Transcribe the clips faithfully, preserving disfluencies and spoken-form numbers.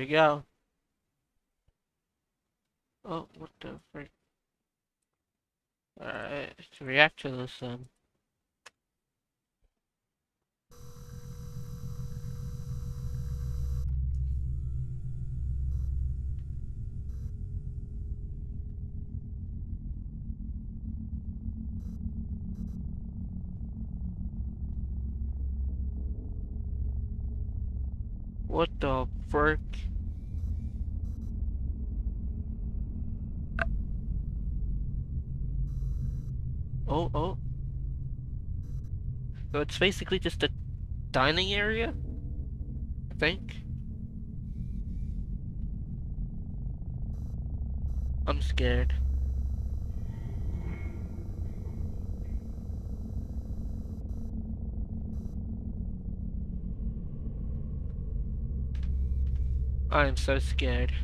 we go. Oh, what the frick? Alright, let's react to this then. What the frick? Oh, oh. So it's basically just a dining area? I think. I'm scared. I am so scared.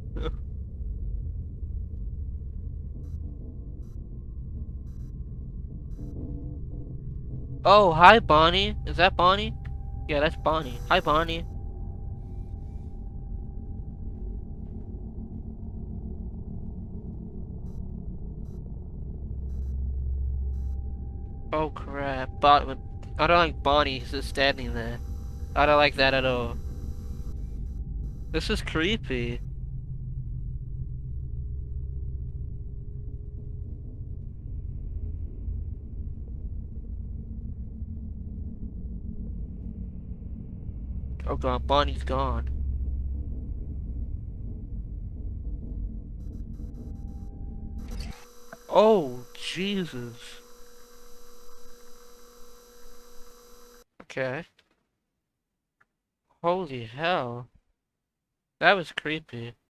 Oh, hi Bonnie. Is that Bonnie? Yeah, that's Bonnie. Hi Bonnie. Oh crap. But I don't like Bonnie just standing there. I don't like that at all. This is creepy. Oh god, Bonnie's gone. Oh, Jesus. Okay. Holy hell. That was creepy.